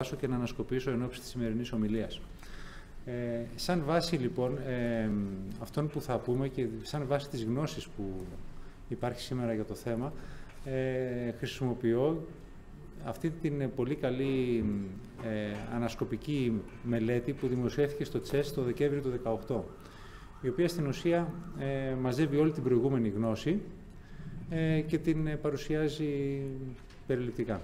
και να ανασκοπήσω εν ώψη της σημερινής ομιλίας. Σαν βάση λοιπόν αυτών που θα πούμε και σαν βάση της γνώσης που υπάρχει σήμερα για το θέμα, χρησιμοποιώ αυτή την πολύ καλή ανασκοπική μελέτη που δημοσιεύθηκε στο ΤΣΕΣ το Δεκέμβριο του 2018, η οποία στην ουσία μαζεύει όλη την προηγούμενη γνώση και την παρουσιάζει περιληπτικά.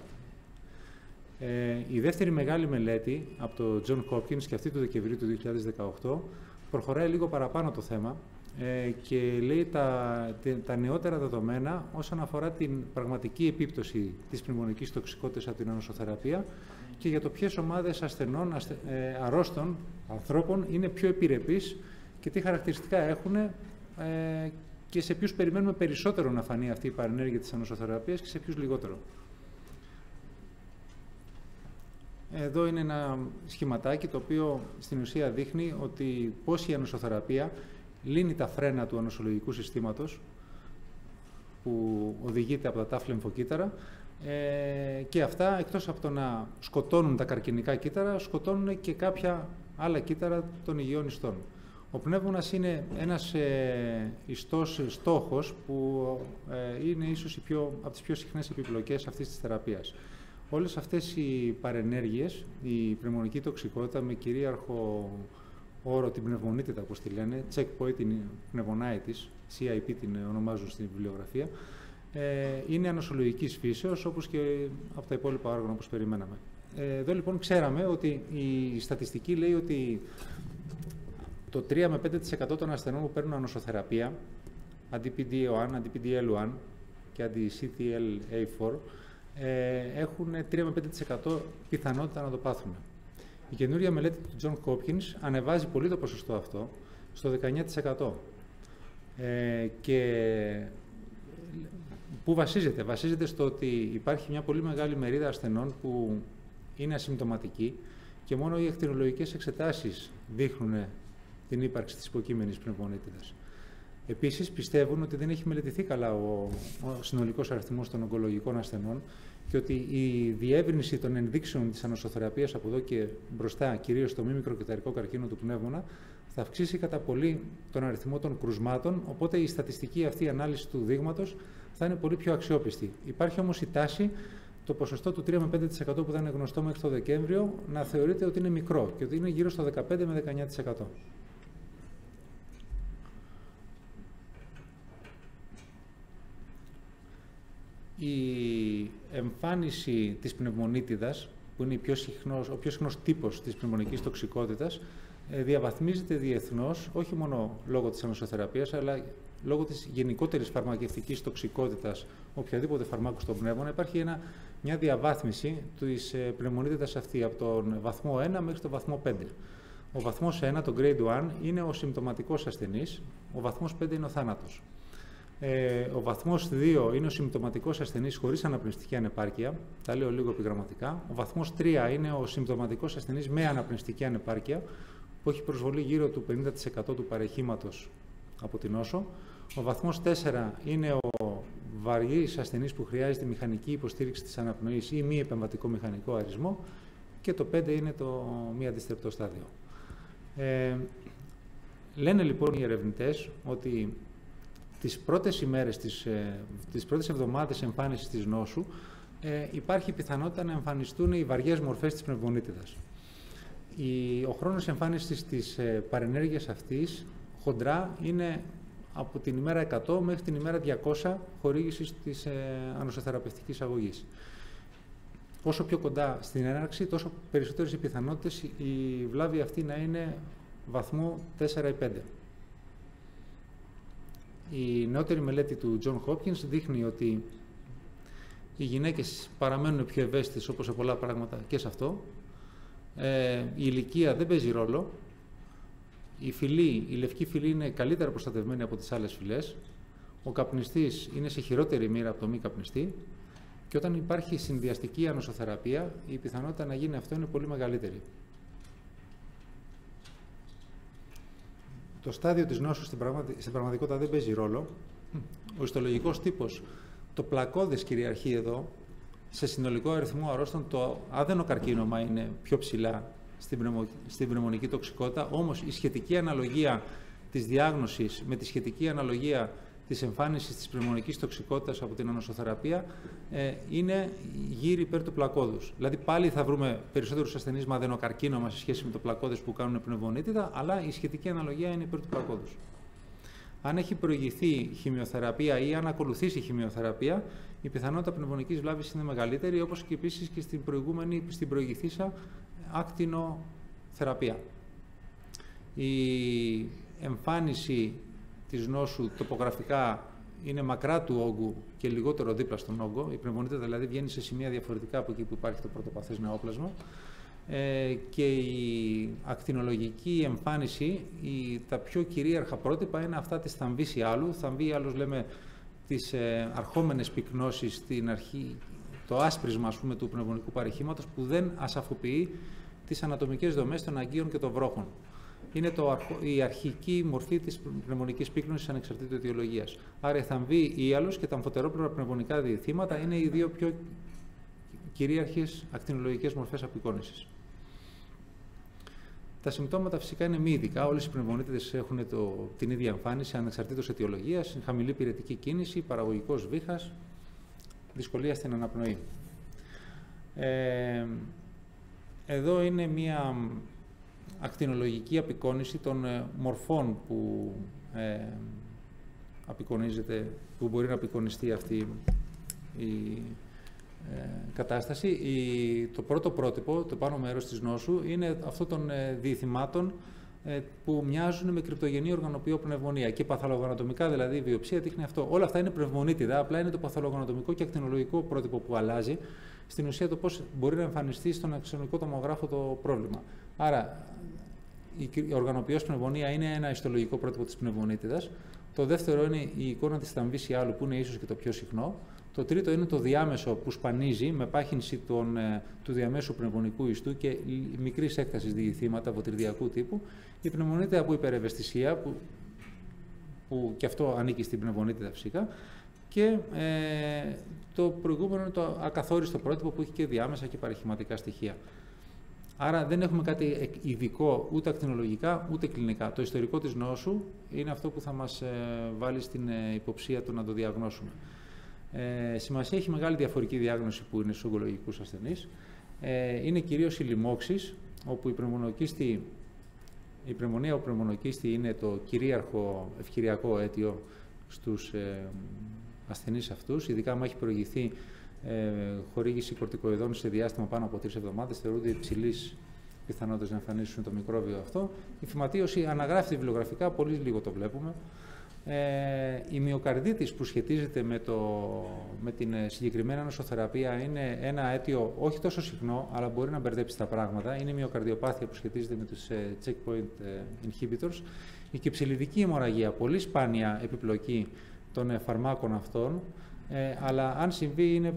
Η δεύτερη μεγάλη μελέτη από το John Hopkins και αυτή του Δεκεμβρίου του 2018 προχωράει λίγο παραπάνω το θέμα και λέει τα νεότερα δεδομένα όσον αφορά την πραγματική επίπτωση της πνευμονικής τοξικότητας από την ανοσοθεραπεία και για το ποιες ομάδες ασθενών, αρρώστων ανθρώπων είναι πιο επιρρεπείς και τι χαρακτηριστικά έχουν και σε ποιους περιμένουμε περισσότερο να φανεί αυτή η παρενέργεια της ανοσοθεραπείας και σε ποιους λιγότερο. Εδώ είναι ένα σχηματάκι το οποίο στην ουσία δείχνει ότι πώς η ανοσοθεραπεία λύνει τα φρένα του ανοσολογικού συστήματος που οδηγείται από τα τάφ λεμφοκύτταρα και αυτά εκτός από το να σκοτώνουν τα καρκινικά κύτταρα, σκοτώνουν και κάποια άλλα κύτταρα των υγιών ιστών. Ο πνεύμονας είναι ένας ιστός στόχος που είναι ίσως από τις πιο συχνές επιπλοκές αυτής της θεραπείας. Όλες αυτές οι παρενέργειες, η πνευμονική τοξικότητα με κυρίαρχο όρο την πνευμονίτιδα, όπως τη λένε, checkpoint pneumonitis, CIP την ονομάζουν στην βιβλιογραφία, είναι ανοσολογικής φύσεως, όπως και από τα υπόλοιπα όργανα, όπως περιμέναμε. Εδώ λοιπόν ξέραμε ότι η στατιστική λέει ότι το 3 με 5% των ασθενών που παίρνουν ανοσοθεραπεία, αντι-PD-L1, αντι-PD-L1 και αντι-CTLA4, έχουν 3 με 5% πιθανότητα να το πάθουν. Η καινούργια μελέτη του John Hopkins ανεβάζει πολύ το ποσοστό αυτό στο 19%. Και πού βασίζεται? Βασίζεται στο ότι υπάρχει μια πολύ μεγάλη μερίδα ασθενών που είναι ασυμπτωματικοί και μόνο οι ακτινολογικές εξετάσεις δείχνουν την ύπαρξη της υποκείμενης πνευμονίτιδας. Επίσης, πιστεύουν ότι δεν έχει μελετηθεί καλά ο συνολικός αριθμός των ογκολογικών ασθενών και ότι η διεύρυνση των ενδείξεων της ανοσοθεραπείας από εδώ και μπροστά, κυρίως στο μη μικροκυταρικό καρκίνο του πνεύμονα, θα αυξήσει κατά πολύ τον αριθμό των κρουσμάτων, οπότε η στατιστική αυτή ανάλυση του δείγματος θα είναι πολύ πιο αξιόπιστη. Υπάρχει όμως η τάση το ποσοστό του 3 με 5% που θα είναι γνωστό μέχρι το Δεκέμβριο να θεωρείται ότι είναι μικρό και ότι είναι γύρω στο 15 με 19%. Η εμφάνιση της πνευμονίτιδας, που είναι ο πιο συχνός τύπος της πνευμονικής τοξικότητας, διαβαθμίζεται διεθνώς, όχι μόνο λόγω της ανοσοθεραπείας, αλλά λόγω της γενικότερης φαρμακευτικής τοξικότητας οποιαδήποτε φαρμάκου στον πνεύμονα. Υπάρχει μια διαβάθμιση της πνευμονίτιδας αυτή από τον βαθμό 1 μέχρι τον βαθμό 5. Ο βαθμός 1, το grade 1, είναι ο συμπτωματικός ασθενής, ο βαθμός 5 είναι ο θάνατος. Ο βαθμός 2 είναι ο συμπτωματικός ασθενής χωρίς αναπνευστική ανεπάρκεια, τα λέω λίγο επιγραμματικά. Ο βαθμός 3 είναι ο συμπτωματικός ασθενής με αναπνευστική ανεπάρκεια, που έχει προσβολή γύρω του 50% του παρεχήματος από την νόσο. Ο βαθμός 4 είναι ο βαριής ασθενής που χρειάζεται μηχανική υποστήριξη της αναπνοής ή μη επεμβατικό μηχανικό αρισμό. Και το 5 είναι το μη αντιστρεπτό στάδιο. Λένε λοιπόν οι ερευνητές ότι τις πρώτες ημέρες, τις πρώτες εβδομάδες εμφάνισης της νόσου υπάρχει πιθανότητα να εμφανιστούν οι βαριές μορφές της πνευμονίτιδας. Ο χρόνος εμφάνισης της παρενέργειας αυτής χοντρά είναι από την ημέρα 100 μέχρι την ημέρα 200 χορήγησης της ανοσοθεραπευτικής αγωγής. Όσο πιο κοντά στην έναρξη, τόσο περισσότερες οι πιθανότητες η βλάβη αυτή να είναι βαθμό 4 ή 5. Η νεότερη μελέτη του John Hopkins δείχνει ότι οι γυναίκες παραμένουν πιο ευαίσθητες, όπως σε πολλά πράγματα και σε αυτό. Η ηλικία δεν παίζει ρόλο. Η λευκή φυλή είναι καλύτερα προστατευμένη από τις άλλες φυλές. Ο καπνιστής είναι σε χειρότερη μοίρα από το μη καπνιστή. Και όταν υπάρχει συνδυαστική ανοσοθεραπεία, η πιθανότητα να γίνει αυτό είναι πολύ μεγαλύτερη. Το στάδιο της νόσου στην πραγματικότητα δεν παίζει ρόλο. Ο ιστολογικός τύπος, το πλακώδες κυριαρχεί εδώ, σε συνολικό αριθμό αρρώστων το αδενοκαρκίνωμα είναι πιο ψηλά στην πνευμονική τοξικότητα, όμως η σχετική αναλογία της διάγνωσης με τη σχετική αναλογία της εμφάνισης της πνευμονικής τοξικότητας από την ανοσοθεραπεία είναι γύρω υπέρ του πλακώδους. Δηλαδή πάλι θα βρούμε περισσότερους ασθενείς με αδενοκαρκίνωμα σε σχέση με το πλακώδες που κάνουν πνευμονίτιδα, αλλά η σχετική αναλογία είναι υπέρ του πλακώδους. Αν έχει προηγηθεί χημειοθεραπεία ή αν ακολουθήσει χημειοθεραπεία, η πιθανότητα πνευμονικής βλάβης είναι μεγαλύτερη, όπως και επίσης και στην προηγηθήσα ακτινοθεραπεία. Η εμφάνιση της νόσου τοπογραφικά είναι μακρά του όγκου και λιγότερο δίπλα στον όγκο. Η πνευμονίτιδα δηλαδή βγαίνει σε σημεία διαφορετικά από εκεί που υπάρχει το πρωτοπαθές νεόπλασμα. Και η ακτινολογική εμφάνιση, τα πιο κυρίαρχα πρότυπα είναι αυτά της θαμβής ιάλου. Θαμβή ιάλος λέμε τις αρχόμενες πυκνώσεις στην αρχή, το άσπρισμα ας πούμε, του πνευμονικού παρεχήματος που δεν ασαφοποιεί τις ανατομικές δομές των αγκίων και των βρόχων. Είναι η αρχική μορφή της πνευμονικής πύκνωσης ανεξαρτήτου αιτιολογίας. Άρα η θαμβή ίαλος και τα αμφωτερόπλευρα πνευμονικά διηθήματα είναι οι δύο πιο κυρίαρχες ακτινολογικές μορφές απεικόνησης. Τα συμπτώματα φυσικά είναι μη ειδικά. Όλες οι πνευμονίτιδες έχουν την ίδια εμφάνιση ανεξαρτήτως αιτιολογίας, χαμηλή πυρετική κίνηση, παραγωγικός βήχας, δυσκολία στην αναπνοή. Εδώ είναι μία ακτινολογική απεικόνηση των μορφών που, που μπορεί να απεικονιστεί αυτή η κατάσταση. Το πρώτο πρότυπο, το πάνω μέρος της νόσου, είναι αυτό των διηθυμάτων που μοιάζουν με κρυπτογενή οργανοποιό πνευμονία. Και παθολογανατομικά, δηλαδή η βιοψία δείχνει αυτό. Όλα αυτά είναι πνευμονίτιδα, απλά είναι το παθολογανατομικό και ακτινολογικό πρότυπο που αλλάζει. Στην ουσία το πώς μπορεί να εμφανιστεί στον αξιονικό τομογράφο το πρόβλημα. Άρα, η οργανοποιός πνευμονία είναι ένα ιστολογικό πρότυπο της πνευμονίτιδας. Το δεύτερο είναι η εικόνα της θαμβής ιάλου, που είναι ίσως και το πιο συχνό. Το τρίτο είναι το διάμεσο που σπανίζει με πάχυνση του διαμέσου πνευμονικού ιστού και μικρής έκτασης διηθήματα βοτριδιακού τύπου. Η πνευμονίτιδα από υπερευαισθησία, που και αυτό ανήκει στην πνευμονίτιδα φυσικά. Και το προηγούμενο είναι το ακαθόριστο πρότυπο που έχει και διάμεσα και παρεχηματικά στοιχεία. Άρα δεν έχουμε κάτι ειδικό ούτε ακτινολογικά ούτε κλινικά. Το ιστορικό της νόσου είναι αυτό που θα μας βάλει στην υποψία του να το διαγνώσουμε. Σημασία έχει μεγάλη διαφορική διάγνωση που είναι στους ογκολογικούς ασθενείς. Είναι κυρίως οι λοιμώξεις, όπου η πνευμονία ο πνευμονοκίστη είναι το κυρίαρχο ευκαιριακό αίτιο στους ασθενείς αυτούς, ειδικά αν έχει προηγηθεί χορήγηση κορτικοειδών σε διάστημα πάνω από 3 εβδομάδες, θεωρούνται υψηλής πιθανότητας να εμφανίσουν το μικρόβιο αυτό. Η φυματίωση αναγράφεται βιβλιογραφικά, πολύ λίγο το βλέπουμε. Η μυοκαρδίτης που σχετίζεται με την συγκεκριμένη νοσοθεραπεία είναι ένα αίτιο όχι τόσο συχνό, αλλά μπορεί να μπερδέψει τα πράγματα. Είναι η μυοκαρδιοπάθεια που σχετίζεται με τους checkpoint inhibitors. Η κυψελιδική αιμορραγία, πολύ σπάνια επιπλοκή των φαρμάκων αυτών, αλλά αν συμβεί είναι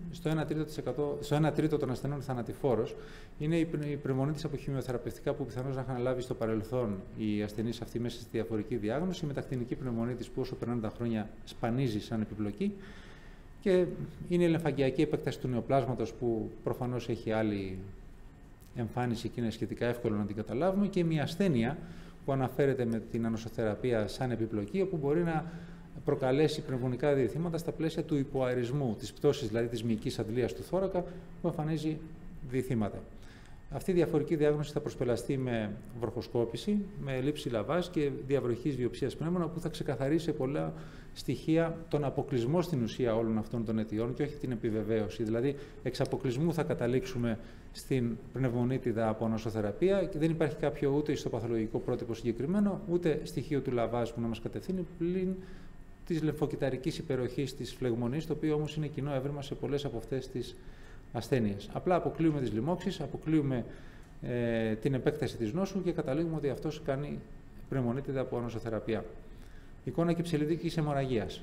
στο 1 τρίτο των ασθενών θανατηφόρος. Είναι η πνευμονίτιδα από χημειοθεραπευτικά που πιθανώς να είχαν λάβει στο παρελθόν οι ασθενείς αυτοί μέσα στη διαφορική διάγνωση, με τακτινική πνευμονίτιδα που όσο περνάνε τα χρόνια σπανίζει σαν επιπλοκή. Και είναι η λεμφαγκιακή επέκταση του νεοπλάσματος που προφανώς έχει άλλη εμφάνιση και είναι σχετικά εύκολο να την καταλάβουμε, και μια ασθένεια που αναφέρεται με την ανοσοθεραπεία σαν επιπλοκή, όπου μπορεί να προκαλέσει πνευμονικά διηθήματα στα πλαίσια του υποαερισμού, της πτώσης δηλαδή της μυϊκής αντλίας του θώρακα, που εμφανίζει διηθήματα. Αυτή η διαφορική διάγνωση θα προσπελαστεί με βροχοσκόπηση, με λήψη λαβάζ και διαβροχής βιοψίας πνεύμονα, που θα ξεκαθαρίσει σε πολλά στοιχεία τον αποκλεισμό στην ουσία όλων αυτών των αιτιών και όχι την επιβεβαίωση. Δηλαδή, εξ αποκλεισμού θα καταλήξουμε στην πνευμονίτιδα από νοσοθεραπεία και δεν υπάρχει κάποιο ούτε ιστοπαθολογικό πρότυπο συγκεκριμένο, ούτε στοιχείο του λαβάζ που να μας κατευθύνει, πλην της λεμφοκυταρικής υπεροχής της φλεγμονής, το οποίο όμως είναι κοινό έβριμα σε πολλές από αυτές τις ασθένειες. Απλά αποκλείουμε τις λοιμώξεις, αποκλείουμε την επέκταση της νόσου και καταλήγουμε ότι αυτός κάνει πνευμονίτιδα από νοσοθεραπεία. Εικόνα κυψελιδικής αιμορραγίας.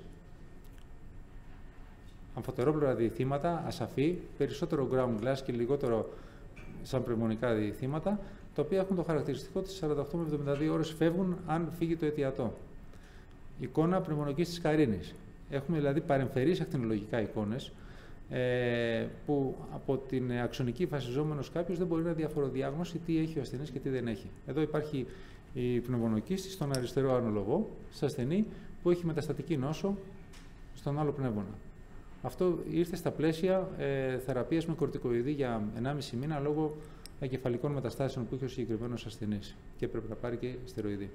Αμφωτερόπλευρα διηθήματα, ασαφή, περισσότερο ground glass και λιγότερο σαν πνευμονικά διηθήματα, τα οποία έχουν το χαρακτηριστικό ότι 48 με 72 ώρες φεύγουν αν φύγει το αιτιατό. Εικόνα πνευμονικής της καρίνης. Έχουμε δηλαδή παρεμφερείς ακτινολογικά εικόνες, που από την αξονική φασιζόμενος κάποιος δεν μπορεί να διαφοροδιάγνωσει τι έχει ο ασθενής και τι δεν έχει. Εδώ υπάρχει η πνευμονοκίστη στον αριστερό άνω λογό, σε ασθενή που έχει μεταστατική νόσο στον άλλο πνεύμονα. Αυτό ήρθε στα πλαίσια θεραπείας με κορτικοειδή για 1,5 μήνα λόγω εγκεφαλικών μεταστάσεων που είχε ο συγκεκριμένος ασθενής και έπρεπε να πάρει και στεροειδή.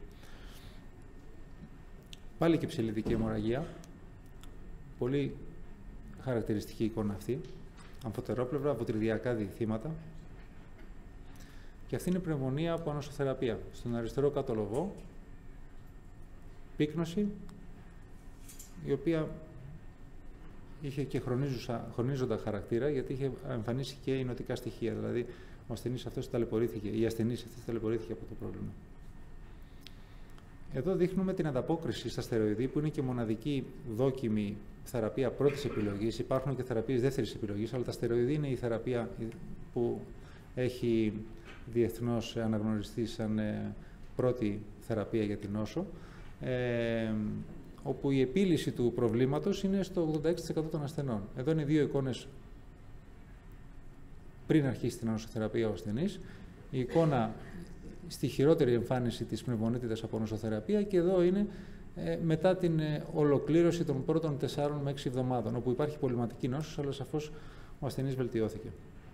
Πάλι και ψελιδική αιμορραγία. Πολύ χαρακτηριστική εικόνα αυτή. Αμφωτερόπλευρα, βοτριδιακά διηθήματα. Και αυτή είναι η πνευμονία από ανοσοθεραπεία. Στον αριστερό κάτω λογό, πύκνωση, η οποία είχε και χρονίζοντα χαρακτήρα, γιατί είχε εμφανίσει και ηνωτικά στοιχεία. Δηλαδή, ο ασθενής αυτός ταλαιπωρήθηκε, η ασθενής αυτή ταλαιπωρήθηκε από το πρόβλημα. Εδώ δείχνουμε την ανταπόκριση στα στεροειδή, που είναι και μοναδική δόκιμη θεραπεία πρώτης επιλογής. Υπάρχουν και θεραπείες δεύτερης επιλογής, αλλά τα στεροειδή είναι η θεραπεία που έχει διεθνώς αναγνωριστεί σαν πρώτη θεραπεία για την νόσο, όπου η επίλυση του προβλήματος είναι στο 86% των ασθενών. Εδώ είναι 2 εικόνες πριν αρχίσει την ανοσοθεραπεία ο ασθενής. Η εικόνα στη χειρότερη εμφάνιση της πνευμονίτιδας από νοσοθεραπεία και εδώ είναι μετά την ολοκλήρωση των πρώτων 4 με 6 εβδομάδων, όπου υπάρχει πολυματική νόσος, αλλά σαφώς ο ασθενής βελτιώθηκε.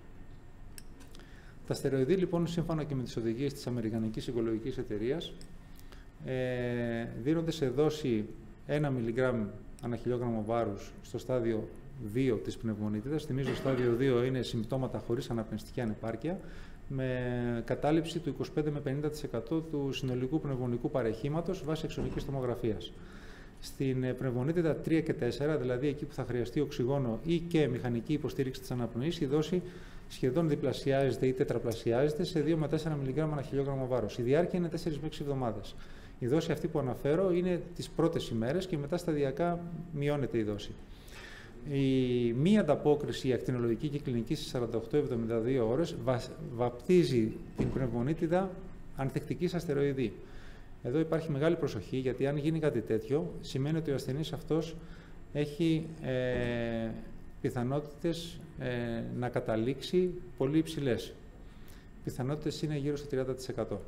Τα στεροειδή, λοιπόν, σύμφωνα και με τις οδηγίες της Αμερικανικής Οικολογικής Εταιρείας, δίνονται σε δόση 1 μιλιγκράμμ ανά χιλιόγραμμο βάρους στο στάδιο 2 της πνευμονίτιδας. Θυμίζω, στάδιο 2 είναι συμπτώματα χωρίς αναπνευστική ανεπάρκεια, με κατάληψη του 25 με 50% του συνολικού πνευμονικού παρεχήματος βάσει εξωνικής τομογραφίας. Στην πνευμονίτιδα 3 και 4, δηλαδή εκεί που θα χρειαστεί οξυγόνο ή και μηχανική υποστήριξη της αναπνοής, η δόση σχεδόν διπλασιάζεται ή τετραπλασιάζεται σε 2 με 4 μιλιγκράμμα ανά χιλιόγραμμο βάρος. Η διάρκεια είναι 4 με 6 εβδομάδες. Η δόση αυτή που αναφέρω είναι τις πρώτες ημέρες και μετά σταδιακά μειώνεται η δόση. Η μη ανταπόκριση, η ακτινολογική και κλινική στις 48-72 ώρες βαπτίζει την πνευμονίτιδα ανθεκτική στα στεροειδή. Εδώ υπάρχει μεγάλη προσοχή, γιατί αν γίνει κάτι τέτοιο, σημαίνει ότι ο ασθενής αυτός έχει πιθανότητες να καταλήξει πολύ υψηλές. Οι πιθανότητες είναι γύρω στο 30%.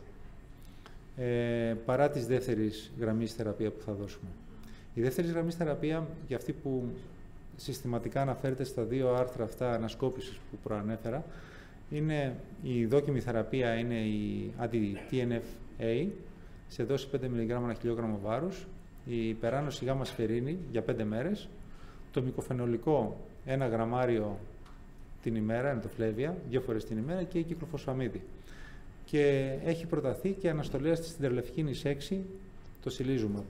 Παρά της δεύτερης γραμμής θεραπεία που θα δώσουμε. Η δεύτερη γραμμής θεραπεία, για αυτή που συστηματικά αναφέρεται στα 2 άρθρα αυτά ανασκόπησης που προανέφερα, είναι η δόκιμη θεραπεία, είναι η anti-TNF-A σε δόση 5 mg ανά χιλιόγραμμο βάρους, η υπεράνωση γάμμα σφαιρίνη για 5 μέρες, το μικοφενολικό 1 γραμμάριο την ημέρα, είναι το φλέβια, 2 φορές την ημέρα, και η κυκλοφοσφαμίδη. Και έχει προταθεί και αναστολέα στην τερλευκίνης 6, το σιλίζουμαπ.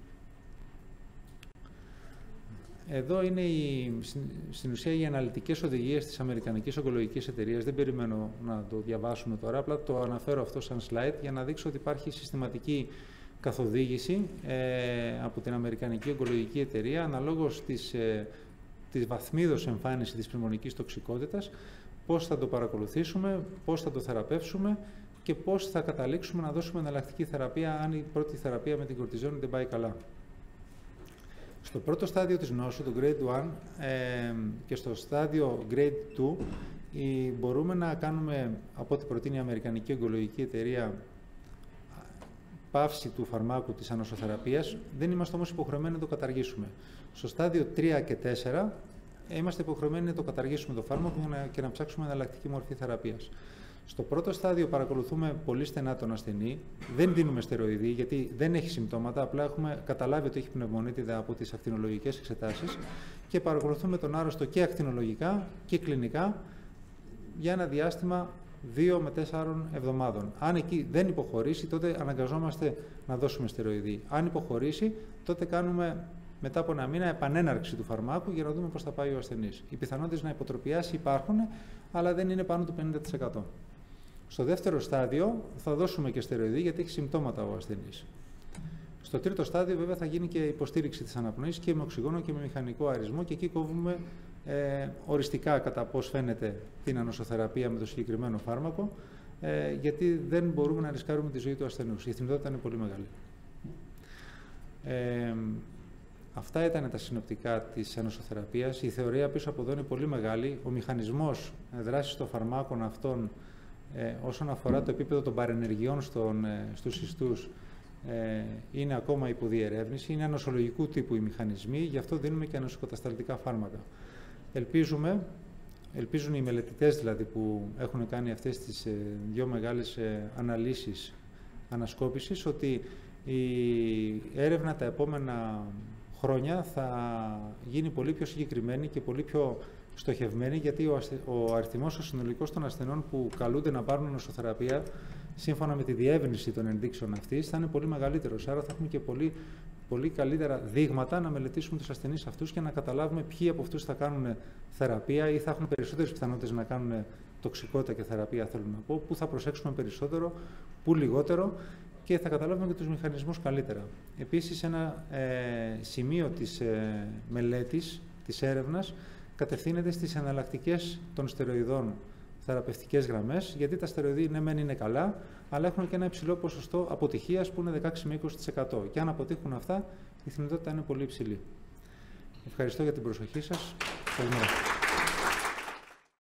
Εδώ είναι στην ουσία οι αναλυτικές οδηγίες της Αμερικανικής Ογκολογικής Εταιρείας. Δεν περιμένω να το διαβάσουμε τώρα, απλά το αναφέρω αυτό σαν slide για να δείξω ότι υπάρχει συστηματική καθοδήγηση από την Αμερικανική Ογκολογική Εταιρεία αναλόγως της βαθμίδος εμφάνιση της πνευμονικής τοξικότητας, πώς θα το παρακολουθήσουμε, πώς θα το θεραπεύσουμε και πώς θα καταλήξουμε να δώσουμε εναλλακτική θεραπεία αν η πρώτη θεραπεία με την κορτιζόνη δεν πάει καλά. Στο πρώτο στάδιο της νόσου, το Grade 1, και στο στάδιο Grade 2, μπορούμε να κάνουμε, από ό,τι προτείνει η Αμερικανική Ογκολογική Εταιρεία, πάυση του φαρμάκου της ανοσοθεραπείας. Δεν είμαστε όμως υποχρεωμένοι να το καταργήσουμε. Στο στάδιο 3 και 4, είμαστε υποχρεωμένοι να το καταργήσουμε το φάρμακο και να ψάξουμε εναλλακτική μορφή θεραπείας. Στο πρώτο στάδιο παρακολουθούμε πολύ στενά τον ασθενή, δεν δίνουμε στεροειδή γιατί δεν έχει συμπτώματα, απλά έχουμε καταλάβει ότι έχει πνευμονίτιδα από τις ακτινολογικές εξετάσεις και παρακολουθούμε τον άρρωστο και ακτινολογικά και κλινικά για ένα διάστημα 2 με 4 εβδομάδων. Αν εκεί δεν υποχωρήσει, τότε αναγκαζόμαστε να δώσουμε στεροειδή. Αν υποχωρήσει, τότε κάνουμε μετά από 1 μήνα επανέναρξη του φαρμάκου για να δούμε πώς θα πάει ο ασθενής. Οι πιθανότητες να υποτροπιάσει υπάρχουν, αλλά δεν είναι πάνω του 50%. Στο δεύτερο στάδιο θα δώσουμε και στεροειδή γιατί έχει συμπτώματα ο ασθενής. Στο τρίτο στάδιο βέβαια θα γίνει και υποστήριξη της αναπνοής και με οξυγόνο και με μηχανικό αερισμό και εκεί κόβουμε οριστικά κατά πώς φαίνεται την ανοσοθεραπεία με το συγκεκριμένο φάρμακο, γιατί δεν μπορούμε να ρισκάρουμε τη ζωή του ασθενούς. Η θνητότητα είναι πολύ μεγάλη. Αυτά ήταν τα συνοπτικά της ενοσοθεραπείας. Η θεωρία πίσω από εδώ είναι πολύ μεγάλη. Ο μηχανισμός δράσης των φαρμάκων αυτών όσον αφορά το επίπεδο των παρενεργειών στους ιστούς είναι ακόμα υποδιερεύνηση. Είναι νοσολογικού τύπου οι μηχανισμοί, γι' αυτό δίνουμε και νοσοκατασταλτικά φάρμακα. Ελπίζουν οι μελετητές δηλαδή που έχουν κάνει αυτές τις δύο μεγάλες αναλύσεις ανασκόπησης ότι η έρευνα τα επόμενα χρόνια θα γίνει πολύ πιο συγκεκριμένη και πολύ πιο στοχευμένη, γιατί ο αριθμός ο συνολικός των ασθενών που καλούνται να πάρουν νοσοθεραπεία σύμφωνα με τη διεύρυνση των ενδείξεων αυτής θα είναι πολύ μεγαλύτερος. Άρα θα έχουμε και πολύ καλύτερα δείγματα να μελετήσουμε τους ασθενείς αυτούς και να καταλάβουμε ποιοι από αυτούς θα κάνουν θεραπεία ή θα έχουν περισσότερες πιθανότητες να κάνουν τοξικότητα και θεραπεία, θέλω να πω, που θα προσέξουμε περισσότερο, που λιγότερο, και θα καταλάβουμε και τους μηχανισμούς καλύτερα. Επίσης, ένα σημείο της μελέτης, της έρευνας, κατευθύνεται στις εναλλακτικές των στεροειδών θεραπευτικές γραμμές, γιατί τα στεροειδή ναι μεν είναι καλά, αλλά έχουν και ένα υψηλό ποσοστό αποτυχίας που είναι 16 με 20%. Και αν αποτύχουν αυτά, η θνητότητα είναι πολύ υψηλή. Ευχαριστώ για την προσοχή σας. Καλημέρα.